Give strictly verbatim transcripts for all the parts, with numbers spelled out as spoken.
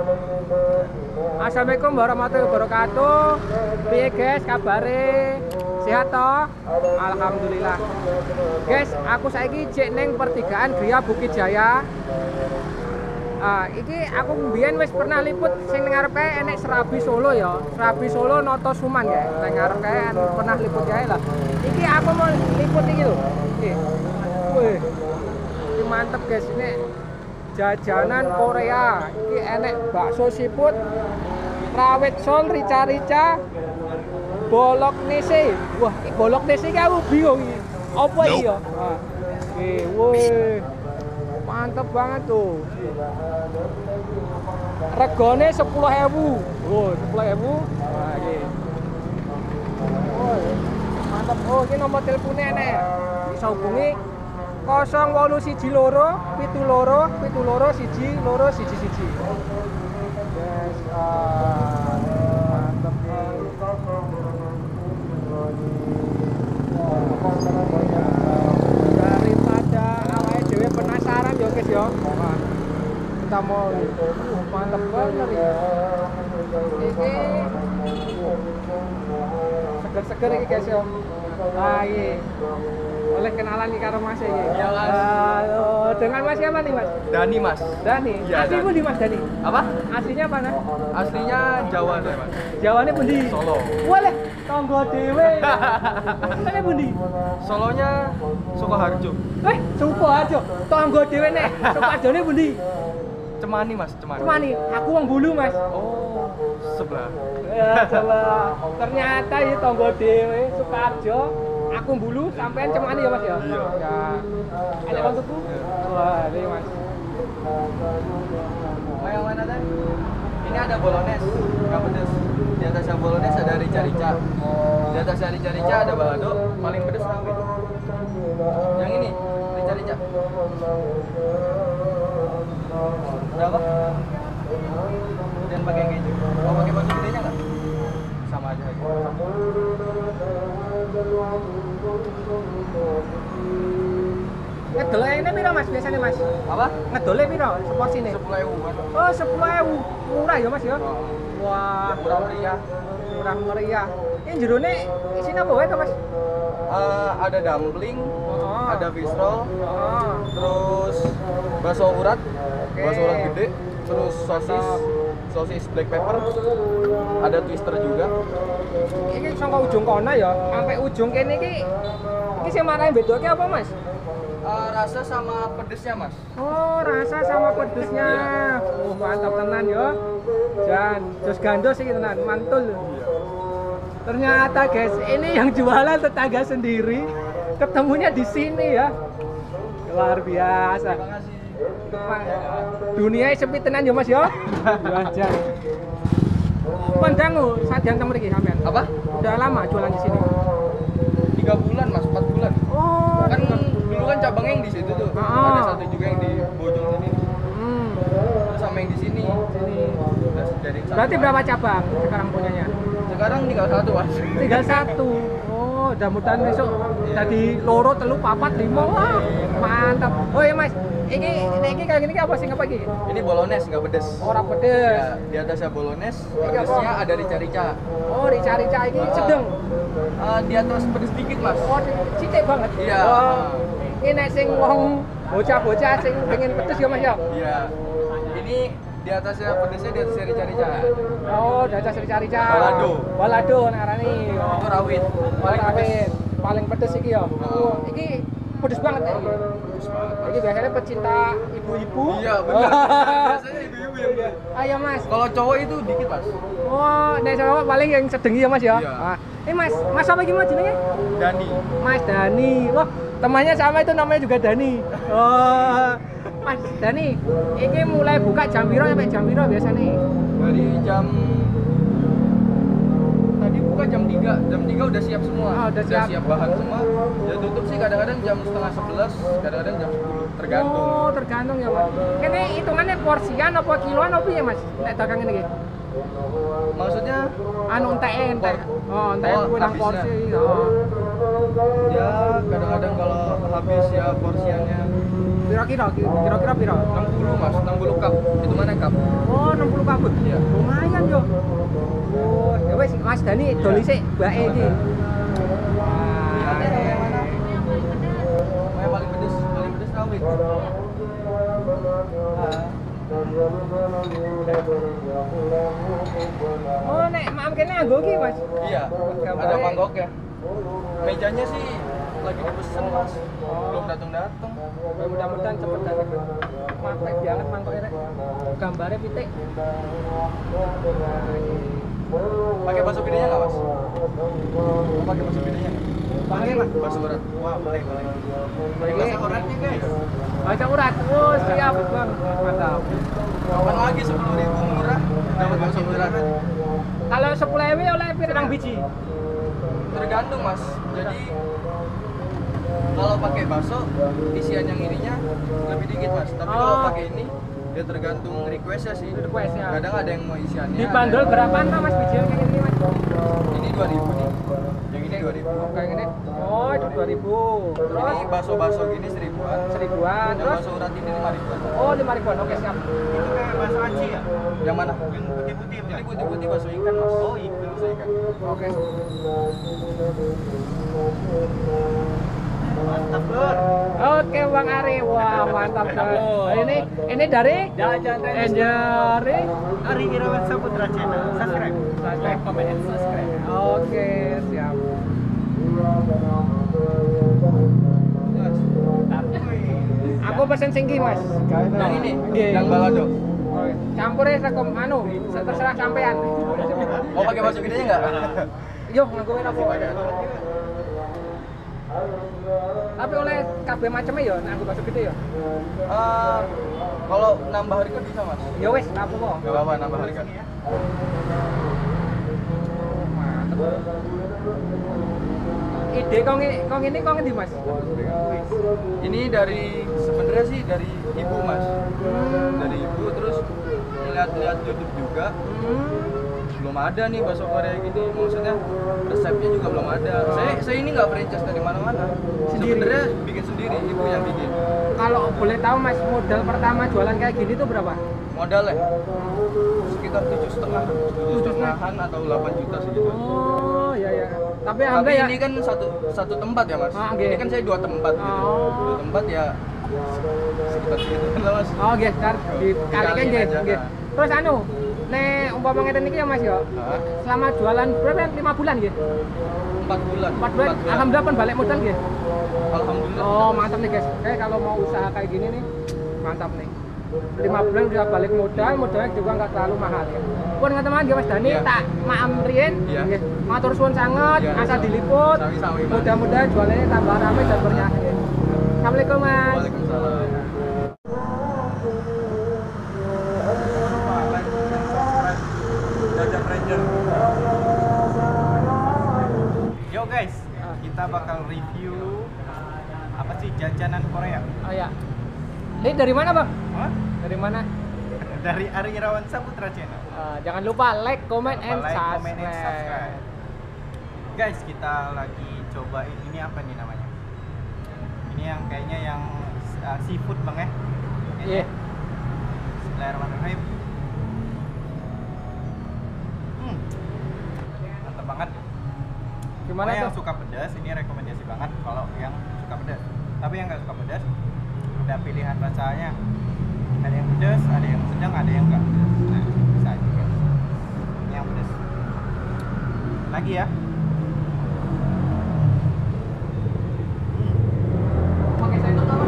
Assalamualaikum warahmatullahi wabarakatuh. Piye guys, kabare? Sehat toh? Alhamdulillah. Guys, aku saiki jek ning pertigaan Gria Bukit Jaya. Ah, iki aku mbiyen wis pernah liput sing ning ngarepe enek Serabi Solo ya. Serabi Solo Noto Suman ya. Ning ngarepe pernah liput kae lah. Iki aku mau liput iki lho. Iki. Wih. Iki mantep guys, ini jajanan Korea. Iki enek bakso siput, rawit sol, rica-rica, bolok nese. Wah, iki bolok nese iki aku bingung iki. Apa iki ya? Ah. Oke, wih. Mantep banget tuh. Regane sepuluh ribu. Oh, sepuluh ribu. Nah, iki. Oh, mantep. Oh, ini nomor teleponnya enek. Bisa hubungi nol delapan satu loro pitu loro pitu loro siji loro siji siji. Yes, ah, mantep nih. Daripada awake dhewe penasaran ya guys ya. Kita mau uh, mantep banget ya. Iki seger-seger iki guys ya. Ah, iya. Oleh kenalan nih karo Mas iki. Iya, Mas. Halo, dengan Mas siapa nih, Mas? Dani, Mas. Dani. Ya, Aslimu di Mas Dani? Apa? Aslinya mana? Aslinya Jawa deh, Mas. Jawane pundi? Solo. Boleh, tonggo dhewe. Asline pundi? Solonya Sukoharjo. Eh, Sukoharjo. Tonggo dhewe nek. Sukajone pundi? Cemani, Mas, Cemani. Cemani. Aku wong Bulu, Mas. Oh, sebelah. Ya, coba. Ternyata ya tonggo dhewe Sukoharjo. Aku Bulu sampean Cemani ya Mas ya? Iya. Ya. Ada kon tuku? Wah, ini Mas. Mau yang mana tadi? Ini ada bolones, nggak pedes. Di atasnya bolones ada rica-rica. Di atasnya rica-rica ada balado, paling pedes rawit. Yang ini, rica-rica. Berapa? Dan pakai keju. Mau pakai batu gedenya nggak? Sama aja. Ngedole ini piro Mas biasanya Mas? Apa? Ngedole piro seporsine? Sepuluh ribu kan? Oh, sepuluh ribu. Murah ya Mas ya? Wah, Murah meriah. murah meriah. Ini jerone isinya apa wae to Mas? Uh, ada dumpling, Oh. ada fish roll, Oh. terus bakso urat, Oke. bakso urat gede, terus sosis, sosis black pepper, ada twister juga. Ini saka ujung kono ya, sampai ujung kene iki. Iki sing marane bedake apa Mas? Uh, rasa sama pedesnya mas. Oh, rasa sama pedesnya. Oh, mantap tenan ya. Dan jos gandos iki tenan, mantul. Ternyata guys, ini yang jualan tetangga sendiri. Ketemunya di sini ya. Luar biasa. Terima kasih. Dunia sepi tenan ya Mas ya. Wajar. Pandangu sadang temen iki sampean. Apa? Udah lama jualan di sini. Tiga bulan mas, empat bulan. Oh, Kan dulu kan cabangnya yang di situ tuh. Ah. Ada satu juga yang di Bojong sini. hmm. Terus sama yang di sini. Sini. Udah jadi satu. Berarti berapa cabang sekarang punyanya? Sekarang tinggal satu mas. Tinggal satu. Oh, mudah-mudahan besok jadi loro, telu, papat, lima. Wah, mantap. Oh iya Mas, ini ini kayak gini apa sih apa iki? Ini bolones nggak pedes. Ora pedes. Ya, di atasnya bolones, pedesnya ada rica-rica. Oh, rica-rica ini Ah. sedang. Uh, di atas pedes dikit mas. Oh, citik banget. Iya. Oh, ini nek sing wong bocah-bocah sing pengen pedes ya Mas ya. Iya. Ini di atasnya pedesnya di atasnya rica-rica. Oh, dada rica-rica. Balado. Balado ngarani. Itu rawit. Paling Paling pedes. pedes. Paling pedes iki ya. Oh, iki pedes banget ya. Pedes banget. Ini biasanya pecinta ibu-ibu. Iya benar. Biasanya ibu-ibu yang beli. Ayo Mas. Kalau cowok itu dikit mas. Oh, nek sama paling yang sedeng ya Mas ya. Iya. Ah, eh Mas, Mas apa gimana jenenge? Dani. Mas Dani. Wah, temannya sama itu namanya juga Dani. Oh, Mas Dani, ini mulai buka jam piro sampai jam piro biasanya? Dari jam tadi buka jam tiga, jam tiga udah siap semua. Oh, udah siap. bahan semua. Ya tutup sih kadang-kadang jam setengah sebelas, kadang-kadang jam sepuluh, tergantung. Oh, tergantung ya Mas. Ini hitungannya porsian apa kiloan apa ya Mas? Nek dagang ini. Maksudnya Anu entek entek. Oh, entek Oh, kuwi nang habisnya. porsi. Oh. ya kadang-kadang kalau habis ya porsiannya Piro Kira-kira kira-kira piro? enam puluh mas, enam puluh cup. Itu mana cup? Oh, enam puluh kabut. Iya. Lumayan yo. Oh, ya wis Mas Dani doli sik mbake iki. Yang mana? Yang paling pedes, paling pedes rawit. Oh, nek maam kene nganggo iki, Mas. Iya, ada mangkok ya. Mejanya sih lagi dipesan mas, belum datang-datang. Ya, mudah-mudahan cepet datang. Mantep banget mangkoknya rek. Gambarnya pitik. Pakai bakso gedenya nggak mas? Mau pakai bakso gedenya nggak? Pakai mas. Bakso urat. Wah boleh boleh. Pakai. Bakso uratnya guys. Baca urat. Oh, siap bang. Mantap. Kapan lagi sepuluh ribu murah dapat bakso urat? Kalau sepuluh ribu oleh pirang biji? Tergantung mas. Jadi kalau pakai bakso isian yang ininya lebih dikit mas. Tapi kalau Oh. pakai ini ya tergantung requestnya sih. Request ya. Kadang ada yang mau isiannya. Dibanderol ada- berapaan Pak, Mas biji kayak gini Mas? Ini dua ribu nih. Yang ini dua ribu. Kayak gini. Oh, itu dua ribu. Terus Ini bakso-bakso gini seribuan. seribuan. Yang Terus bakso urat ini lima ribuan. oh, lima ribuan. Oke, siap. Itu kayak bakso aci ya? Yang mana? Yang putih-putih Ini bukan? putih-putih bakso ikan mas. Oh, ikan. Bakso ikan. Oke. Mantap, Lur. Oke, Bang Ari. Wah, mantap banget. Nah, ini ini dari Jajan Enjari. Ari Irawan Saputra Channel. Subscribe. Subscribe, comment, and subscribe. Oke, siap. Aku pesen singgi, Mas. Yang ini, Nggih. yang balado. Oh, campurnya rekom anu, terserah sampean. Mau pakai bakso gedenya nggak? Yo, nganggoin apa? Tapi oleh kabeh macamnya ya, nek aku bakso gede ya. Eh, kalau nambah harga bisa mas? Ya wis, nggak apa-apa. Gak apa-apa nambah harga. Ide kong ini, kong ini kong di Mas. Ini dari sebenarnya sih dari ibu mas. Dari ibu terus lihat-lihat YouTube juga. Hmm. Belum ada nih bakso Korea gini, maksudnya resepnya juga belum ada. Saya saya ini nggak franchise dari mana-mana. Sendiri? Sebenarnya bikin sendiri, ibu yang bikin. Kalau boleh tahu Mas, modal pertama jualan kayak gini tuh berapa? Modal ya sekitar tujuh setengah, tujuh setengahan atau delapan juta segitu. Oh, ya ya. Tapi Tapi alhamdulillah ini ya. kan satu satu tempat ya mas. Ah, oke. Ini kan saya dua tempat gitu. Oh. Dua tempat ya sekitar segitu lah mas. Oh, nggih, kan dikalikan Dikaliin nggih, aja, nggih. Kak. Terus anu, nek umpama ngeten iki ya Mas ya. Hah? Selama jualan berapa? lima bulan nggih. Empat bulan. empat bulan. Alhamdulillah pun balik modal nggih. Alhamdulillah. Oh, mantap nih guys. Kayak kalau mau usaha kayak gini nih, mantap nih. lima bulan udah balik modal, modalnya juga nggak terlalu mahal ya. Pun teman-teman Mas Dani Iya. tak maam riyen, Iya. nggih. Matur suwun sangat, Iya, asal iya. diliput. Sami-sami, Mas. Mudah-mudahan jualannya tambah ramai dan berkah. Assalamualaikum Mas. Waalaikumsalam. Yo guys, kita bakal review apa sih jajanan Korea? Oh ya. Ini dari mana Bang? Hah? Dari mana? Dari Ari Irawan Saputra Channel. Uh, jangan lupa like, comment, Jangan and lupa like, subscribe. comment, and subscribe. Guys, kita lagi cobain ini apa nih namanya? Ini yang kayaknya yang uh, seafood bang ya? Iya. Bismillahirrahmanirrahim. Hmm, mantap banget. Gimana Kalau yang tuh? suka pedas ini rekomendasi banget kalau yang suka pedas. Tapi yang nggak suka pedas, ada pilihan rasanya. Ada yang pedas, ada yang sedang, ada yang nggak pedas. Nah, bisa aja guys. Ini yang pedas. Lagi ya. Pakai sendok apa?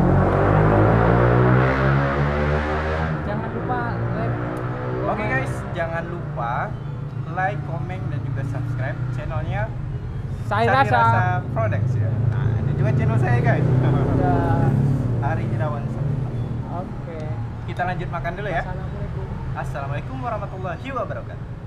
Jangan lupa like. Oke guys, jangan lupa like, comment, dan juga subscribe channelnya Saya Sari rasa. Products ya. Nah, ada juga channel saya guys. Ya. Ari Irawan Saputra. Oke. Kita lanjut makan dulu ya. Assalamualaikum. Assalamualaikum warahmatullahi wabarakatuh.